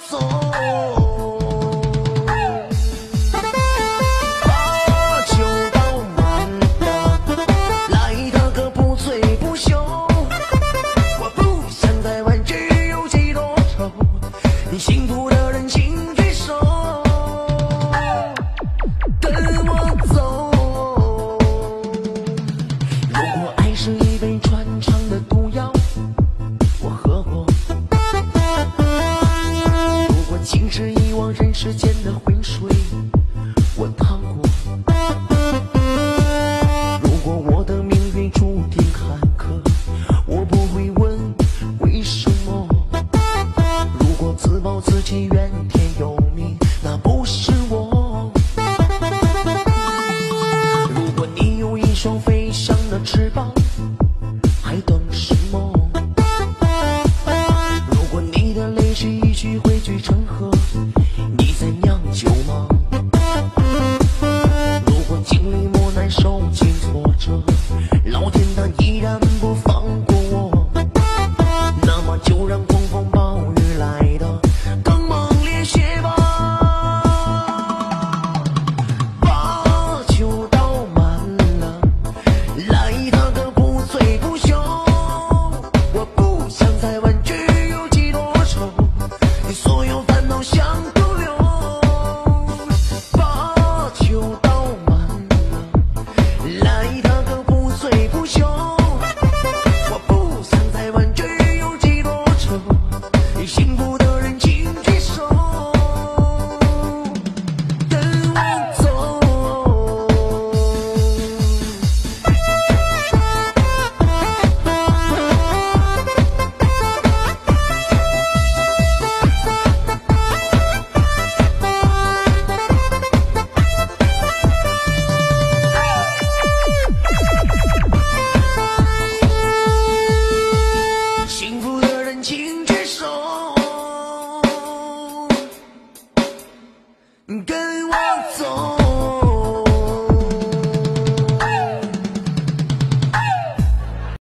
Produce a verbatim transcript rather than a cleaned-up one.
走。把酒倒满了，来他个不醉不休。我不想再问只有几多愁，幸福的人请举手，跟我走。如果爱是一杯穿肠的毒药，我喝过；如果情是一汪人世间的浑水，我趟过；如果我的命运注定坎坷，我不会问为什么。如果自暴自弃怨天尤命，那不是我。如果你有一双飞翔的翅膀，还等什么？如果你的泪是一句汇聚成河，你在酿酒吗？如果经历磨难受尽挫折，老天他依然不放过我，那么就让狂风暴雨来的更猛烈些吧。把酒倒满了，来他个不醉不休。我不想再问只有几多愁，所有烦恼像毒瘤。把酒倒满了，来他个不醉不休。我不想再问只有几多愁，幸福的人请举手，跟我走。幸福的人请举手，跟我